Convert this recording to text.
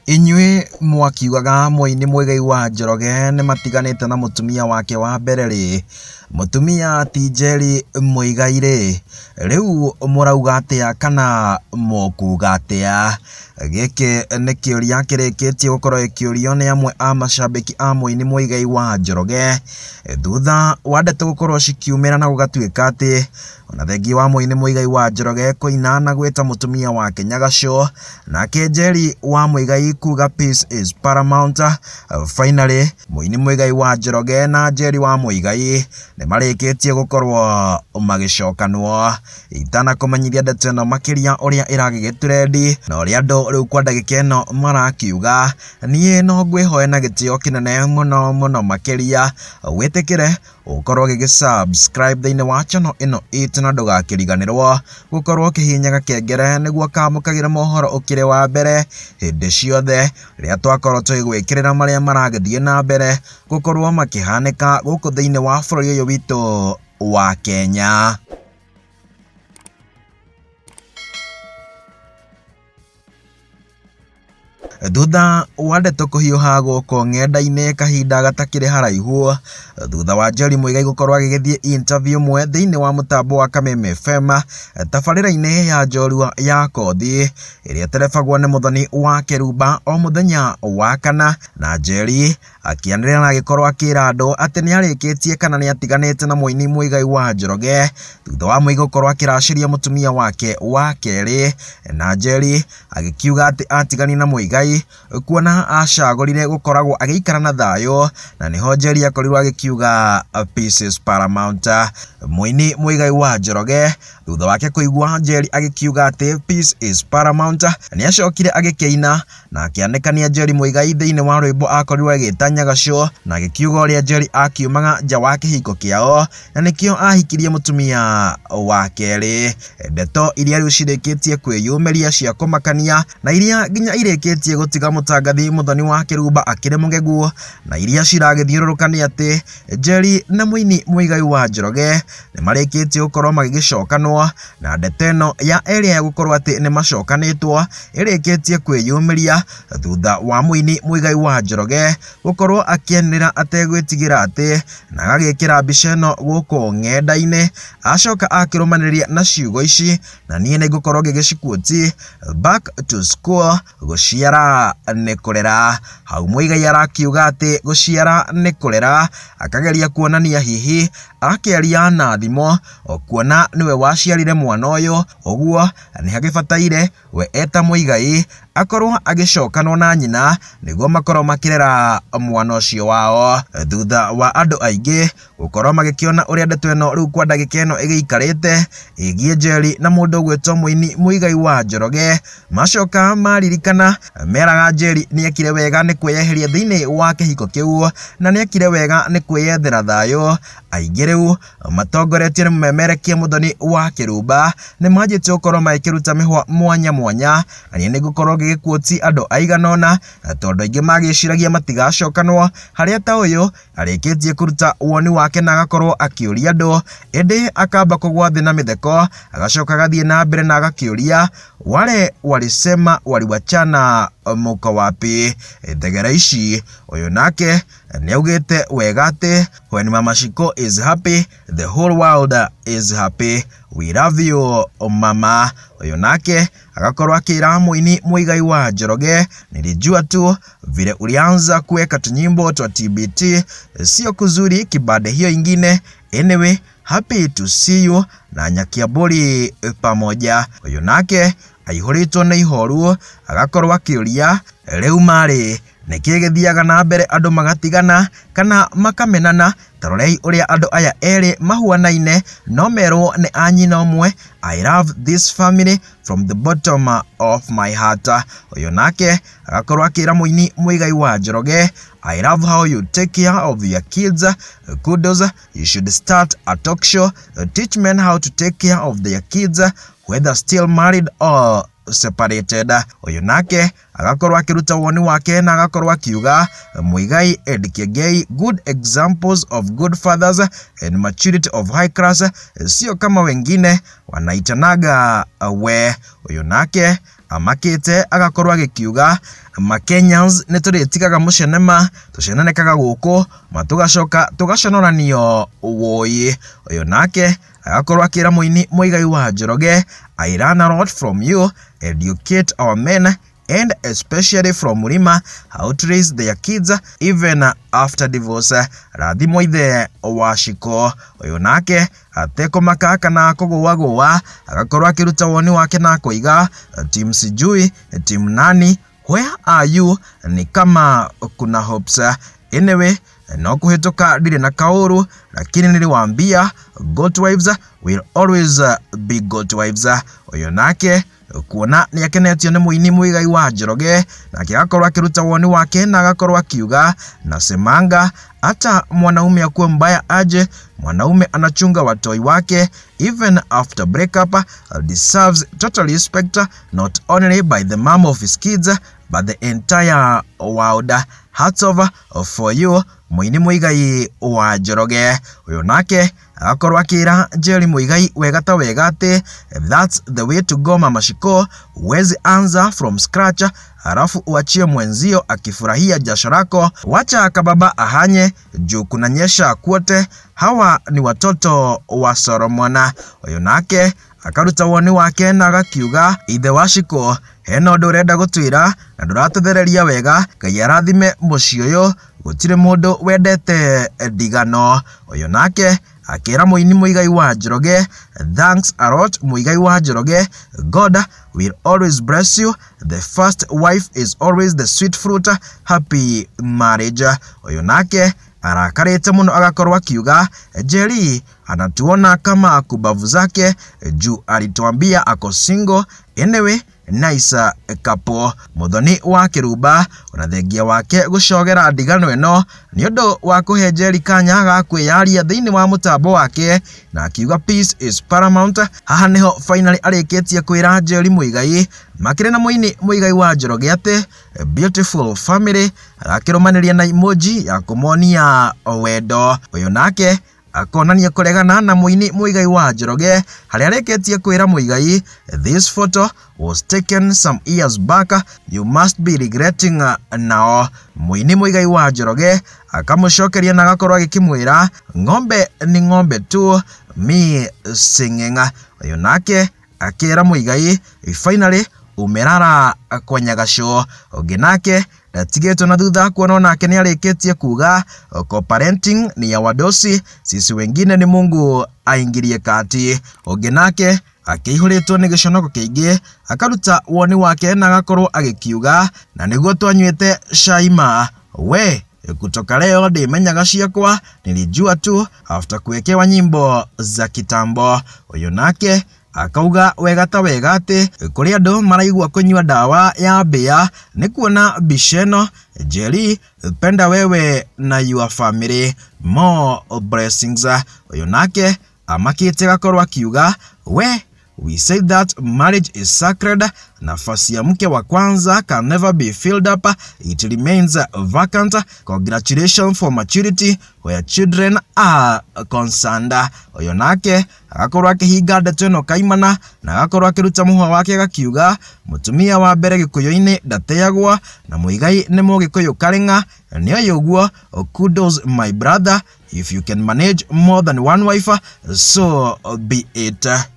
Inywe mwakiugaga Mũini Muigai wa Njoroge nĩ matiganĩte na mũtumia wake wa mbere rĩ, mũtumia ti Njeri Muigai rĩ, rĩu mũrauga atĩa kana mũkuga atĩa? Gĩkĩ nĩ kĩũria kĩrĩkĩtie gũkorwo gĩkĩũrio nĩ amwe a macambĩki a Mũini Muigai wa Njoroge thutha wa ndeto gũkorwo cikiumĩra na gũgatuĩka atĩ ona thengi wa Mũini Muigai wa Njoroge kũina na gwĩta mũtumia wake Nyagaco, nake Njeri wa Muigai kuga peace is paramount. Finally Mũini Muigai wa Njoroge na Njeri wa Muigai nĩ marĩkĩtie gũkorwo magĩcokanwo itanakũmenyithia ndeto ĩno makĩria ũrĩa ĩragĩgĩtrendi na ũrĩa andũ rĩu kwa ndagĩka ĩno marakiuga. Niĩ no ngwĩhoe na gĩtĩo kĩnene mũno makĩria wĩtĩkĩre ũkorwo gĩgĩsubscribe thĩinĩ wa channel ĩno itũ na ndũgakĩriganĩrwo gũkorwo ũkĩhihinyaga kengere nĩguo kamũkagĩra mohoro ũkĩrĩ wa mbere hĩndĩ ciothe rĩrĩa twakorwo tũgĩgwĩkĩrĩra marĩa maragĩthiĩ na mbere gũkorwo makĩhanĩka gũkũ thĩinĩ wa bũrũri ũyũ witũ wa Kenya. Thutha wa ndeto kũhiũha gũkũ ng'enda-inĩ kahinda gatakĩrĩ haraihu thutha wa Njeri Muigai gũkorwo agĩgĩthiĩ interview mwe thĩinĩ wa mũtambo wa Kameme FM tabarĩra-inĩ ya njorua ya kothi ĩrĩa terebagwo nĩ Mũthoni wa Kĩrumba o mũthenya wa kana, na Njeri akĩanĩrĩra na agĩkorwo akĩra andũ atĩ nĩ arĩkĩtie kana nĩ atiganĩte na Mũini Muigai wa Njoroge thutha wa Muigai gũkorwo akĩracĩria mũtumia wake wa kerĩ, na Njeri agĩkiuga atĩ atigani na Muigai kuona acagũrire gũkoragwo agĩikara na thayũ, na nĩho Njeri akorirwo agĩkiuga peace is paramount. Mũini Muigai wa Njoroge thutha wake kũigua Njeri agĩkiuga atĩ peace is paramount nĩ acokire agĩkĩina na akĩanĩkania Njeri Muigai thĩinĩ wa rwĩmbo akorirwo agĩta Nyagaco, na agĩkiuga ũrĩa Njeri akiumaga nja wa kĩhiko kĩao na nĩkĩo ahikirie mũtumia wa kerĩ. Ndeto iria rĩu cirĩkĩtie kwĩyumĩria cia kũmakania na iria nginya irĩkĩtie gũtiga mũtangathi Mũthoni wa Kĩrumba akĩrĩ mũgegu, na iria ciragĩthiũrũrũka nĩ atĩ Njeri na Mũini Muigai wa Njoroge nĩ marĩkĩtie gũkorwo magĩgĩcokanwo, na ndeto ĩno ya erĩ ya gũkorwo atĩ nĩ macokanĩtwo ĩrĩkĩtie kwĩyumĩria thutha wa Mũini Muigai wa Njoroge gũkorwo akĩanĩrĩra ategwĩtigĩra atĩ na agagĩkĩra mbica ĩno gũkũ ng'enda-inĩ acoka akĩrũmanĩrĩria na ciugo ici, na niĩ nĩ ngũkorwo ngĩgĩciquote back to school gũciara nĩ kũrera. Hau Muigai arakiuga atĩ gũciara nĩ kũrera, akageria kuonania hihi akĩaria na thimo kuona nĩwe waciarire mwana ũyũ, ũguo nĩ hagĩbataire we eta Muigai akorwo agĩcokanwo na nyina nĩguo makorwo makĩrera mwana ũcio wao, thutha wa andũ aingĩ gũkorwo magĩkĩona ũrĩa ndeto ĩno rĩu kwa ndagĩka ĩno ĩgĩikarĩte ĩgiĩ Njeri na mũndũ ũgwĩtwo Mũini Muigai wa Njoroge. Macoka maririkana meraga Njeri nĩ ekire wega nĩ kwĩyeheria thĩinĩ wa kĩhiko kĩu na nĩ ekire wega nĩ kwĩyethera thayũ. Aingĩ rĩu matongoretio nĩ mũmemerekia Mũthoni wa Kĩrumba nĩ manjĩtie gũkorwo magĩkĩruta mĩhwa mwanya mwanya, na niĩ nĩ ngũkorwo ngĩgĩquote andũ aigana ũna tondũ aingĩ magĩciragia matigacokanwo, harĩa ta ũyũ arĩkĩtie kũruta woni wake na agakorwo akĩũria andũ, ĩndĩ akamba kũgwa thĩ na mĩtheko agacoka agathiĩ na mbere na agakĩũria wale walisema waliwachana muko wapi. Thegera ici ũyũ nake nĩ augĩte wega atĩ when Mama Shiko is happy the whole world is happy, we love you mama. Ũyũ nake agakorwo akĩra Mũini Muigai wa Njoroge, nilijua tu vile ulianza kuweka tunyimbo twa TBT sio kuzuri kibande hiyo ingine, anyway happy to see you na nyakia boli pamoja. Ũyũ nake aihũrĩtwo nĩ ihoru agakorwo akĩũria rĩu marĩ nĩkĩ gĩthiaga na mbere andũ magatigana kana makamenana? Tarorei ũrĩa andũ aya erĩ mahuanaine no merwo nĩ anyina ũmwe. I love this family from the bottom of my heart. Ũyũ nake agakorwo akĩra Mũini Muigai wa Njoroge, I love how you take care of your kids. Kudos, you should start a talk show, teach men how to take care of their kids whether still married or separated. Ũyũ nake agakorwo akĩruta woni wake na agakorwo akiuga Muigai and Kĩengei good examples of good fathers and maturity of high class, sio kama wengine wanaitanaga we. Ũyũ nake amakite agakorwa gikiuga Kenyans nituritigaga mucenema tucenanekaga guku matugacoka tugaconoranio woyi uyu nake agakorwa akira muini Muigai wa Njoroge, I learn a lot from you, educate our men and especially from Murima how to raise their kids even after divorce. Rathimo ithe wa Shiko uyu nake ateko makaka na kugwa agakorwa akiruta woni wake na kuiga team sijui team nani where are you ni kama kuna hopes anyway no kuhitoka ndire na kauru lakini niliwaambia good wives will always be good wives. Uyu nake kuona ni akenetio ni muini Muigai wa Njoroge na akigakorwa akiruta woni wake na agakorwa akiuga na semanga hata mwanaume akuwe mbaya aje, mwanaume anachunga watoi wake even after breakup, deserves total respect not only by the mom of his kids but the entire world. Hats off for you muini Muigai wa Njoroge. Uyu nake agakorwa akira Njeri Muigai wegata wegate, that's the way to go Mama Shiko, wezi anza from scratch halafu uachie mwenzio akifurahia jasho lako, wacha kababa ahanye juu kunanyesha kwote, hawa ni watoto wa Solomon. Uyu nake akaruta woni wake na agakiuga ithe wa Shiko heno ndurenda gutwira na nduratuthereria wega, Ngai arathime muciĩ uyu gutire mundu wendete ndigano. Uyu nake akira muini Muigai wa Njoroge, thanks a lot Muigai wa Njoroge, God will always bless you, the first wife is always the sweet fruit, happy marriage. Uyu nake arakarite muno agakorwa akiuga Njeri anatuona kama kubavu zake juu alituambia ako single, anyway nice couple. Muthoni wa Kiruba unathengia wake gucogera ndigano eno ni undu wa kuhe Njeri kanya ga kwiyaria thiini wa mutambo wake na akiuga peace is paramount. Haha niho finally arikitie kwira Njeri Muigai makire na muini Muigai wa Njoroge ate beautiful family, akirumaniria na emoji ya kumonia wendo. Uyu nake akonania kuregana na muini Muigai wa Njoroge haria areketie kwira Muigai, this photo was taken some years back, you must be regretting now. Muini Muigai wa Njoroge akamucokeria na agakorwa agikimwira ng'ombe ni ng'ombe tu, me singing. Uyu nake akira Muigai finally umerara kwa nyagasho. Ungi nake ndatigitwo na thutha kuona nake ni arikitie kuga co-parenting ni ya wadosi, sisi wengine ni Mungu aingirie kati. Ungi nake akiihuritwo ni giconoko kiingi akaruta woni wake na agakorwo agikiuga na niguo twanywite shaima we kutoka leo ndimenyaga ciakwa, nilijua tu after kuwekewa nyimbo za kitambo. Uyu nake akauga wegata wegate kuri andu maraigua kunywa dawa ya mbia ni kuona bisheno. Njeri penda wewe na your family, more blessings. Uyu nake amakite gakorwa akiuga we say that marriage is sacred, nafasi ya mke wa kwanza can never be filled up, it remains vacant. Congratulations for maturity where children are concerned. Uyu nake agakorwa akihinga ndeto ino kaimana na agakorwa akiruta muhwa wake gakiuga mutumia wa mbere gikuyu-ini ndateagwa na Muigai ni mugikuyu karenga, ni oyuguo kudos my brother, if you can manage more than one wife so be it.